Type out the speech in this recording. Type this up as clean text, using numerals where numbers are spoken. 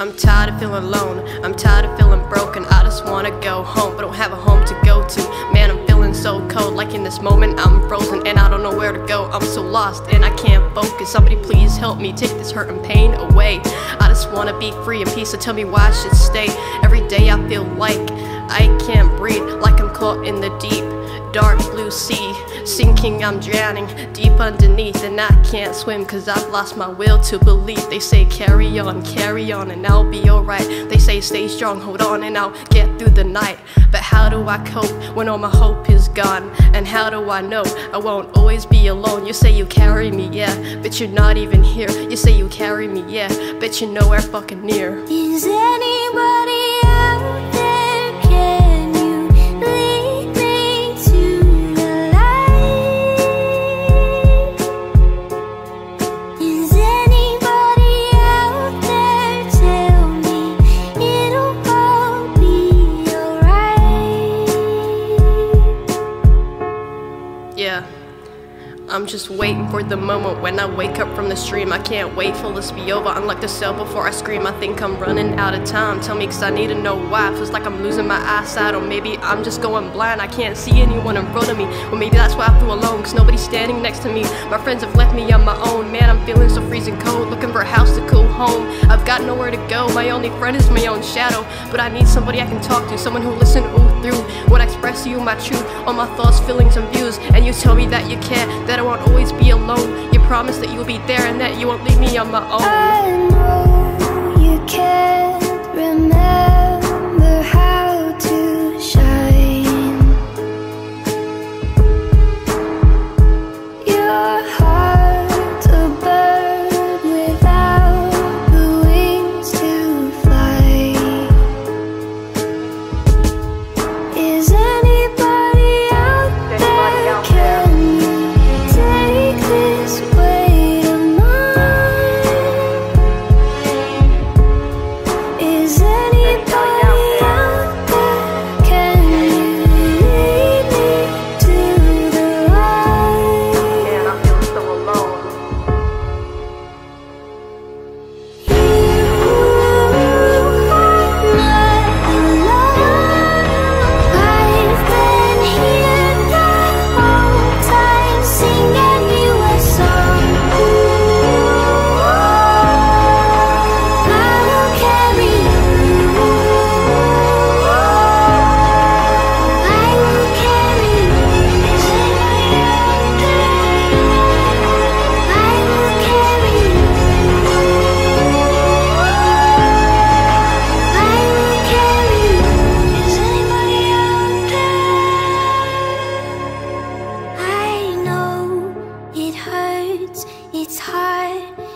I'm tired of feeling alone, I'm tired of feeling broken. I just wanna go home, but don't have a home to go to. Man, I'm feeling so cold, like in this moment I'm frozen and I don't know where to go. I'm so lost and I can't focus. Somebody please help me, take this hurt and pain away. I just wanna be free and peace, so tell me why I should stay. Every day I feel like I can't breathe, like I'm caught in the deep dark blue sea, sinking, I'm drowning deep underneath, and I can't swim cause I've lost my will to believe. They say carry on, and I'll be alright. They say stay strong, hold on, and I'll get through the night. But how do I cope when all my hope is gone? And how do I know I won't always be alone? You say you carry me, yeah, but you're not even here. You say you carry me, yeah, but you nowhere fucking near. Is anybody out there? Can you lead me to the light? Is anybody out there? Tell me it'll all be alright. Yeah, I'm just waiting for the moment when I wake up from the stream. I can't wait for this to be over. Unlock the cell before I scream. I think I'm running out of time. Tell me cause I need to know why. Feels like I'm losing my eyesight, or maybe I'm just going blind. I can't see anyone in front of me, or maybe that's why I feel alone, cause nobody's standing next to me. My friends have left me on my own. Man, I'm feeling so freezing cold, looking for a house to call home. I've got nowhere to go, my only friend is my own shadow. But I need somebody I can talk to, someone who'll listen all through when I express to you my truth, all my thoughts, feelings, and views. And you tell me that you care, that I won't always be alone. You promise that you'll be there and that you won't leave me on my own. I know you can't remember how to shine. Your heart's a bird without the wings to fly. Is anybody out there? Can you take this weight of mine? Is anybody out there? Can you lead me to the light? Man, I feel so alone. You are not alone. I've been here the whole time, singing you a song. I will carry you. I will carry you. Is anybody out there? I will carry you. I will carry you. Is anybody out there? I know it hurts, it's hard,